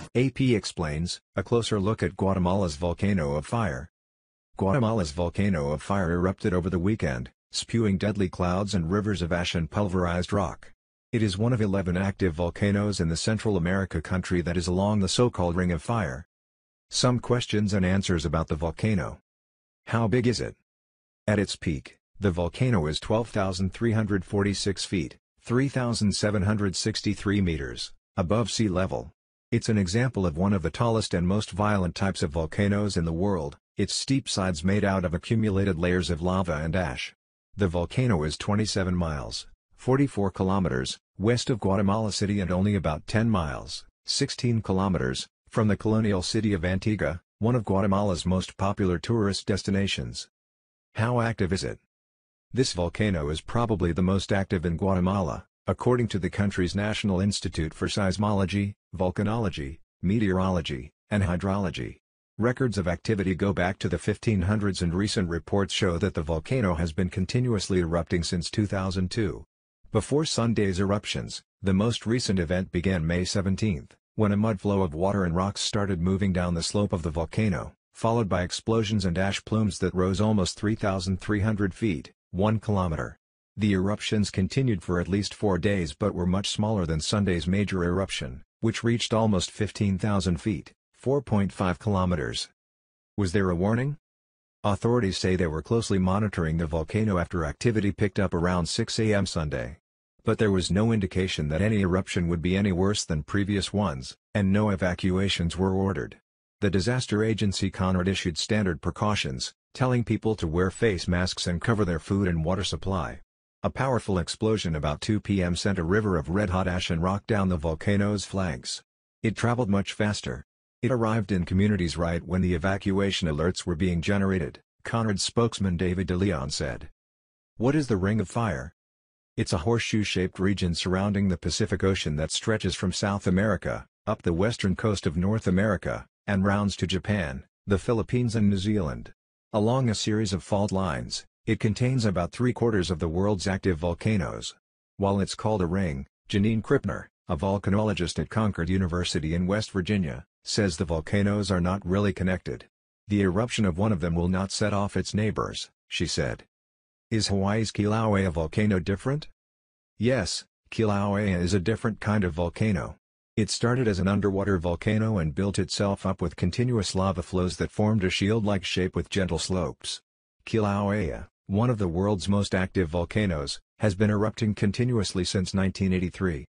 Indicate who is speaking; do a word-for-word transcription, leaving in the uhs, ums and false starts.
Speaker 1: A P explains, a closer look at Guatemala's volcano of fire. Guatemala's volcano of fire erupted over the weekend, spewing deadly clouds and rivers of ash and pulverized rock. It is one of eleven active volcanoes in the Central America country that is along the so-called Ring of Fire. Some questions and answers about the volcano. How big is it? At its peak, the volcano is twelve thousand three hundred forty-six feet, three thousand seven hundred sixty-three meters, above sea level. It's an example of one of the tallest and most violent types of volcanoes in the world, its steep sides made out of accumulated layers of lava and ash. The volcano is twenty-seven miles, forty-four kilometers, west of Guatemala City and only about ten miles, sixteen kilometers, from the colonial city of Antigua, one of Guatemala's most popular tourist destinations. How active is it? This volcano is probably the most active in Guatemala, according to the country's National Institute for Seismology, Volcanology, Meteorology, and Hydrology. Records of activity go back to the fifteen hundreds and recent reports show that the volcano has been continuously erupting since two thousand two. Before Sunday's eruptions, the most recent event began May seventeenth, when a mudflow of water and rocks started moving down the slope of the volcano, followed by explosions and ash plumes that rose almost three thousand three hundred feet, one kilometer. The eruptions continued for at least four days but were much smaller than Sunday's major eruption, which reached almost fifteen thousand feet, four point five kilometers. Was there a warning? Authorities say they were closely monitoring the volcano after activity picked up around six A M Sunday. But there was no indication that any eruption would be any worse than previous ones, and no evacuations were ordered. The disaster agency CONARD issued standard precautions, telling people to wear face masks and cover their food and water supply. A powerful explosion about two P M sent a river of red-hot ash and rock down the volcano's flanks. It traveled much faster. It arrived in communities right when the evacuation alerts were being generated, CONARD spokesman David de Leon said. What is the Ring of Fire? It's a horseshoe-shaped region surrounding the Pacific Ocean that stretches from South America, up the western coast of North America, and rounds to Japan, the Philippines and New Zealand. Along a series of fault lines, it contains about three-quarters of the world's active volcanoes. While it's called a ring, Janine Krippner, a volcanologist at Concord University in West Virginia, says the volcanoes are not really connected. The eruption of one of them will not set off its neighbors, she said. Is Hawaii's Kilauea volcano different? Yes, Kilauea is a different kind of volcano. It started as an underwater volcano and built itself up with continuous lava flows that formed a shield-like shape with gentle slopes. Kilauea, one of the world's most active volcanoes, has been erupting continuously since nineteen eighty-three.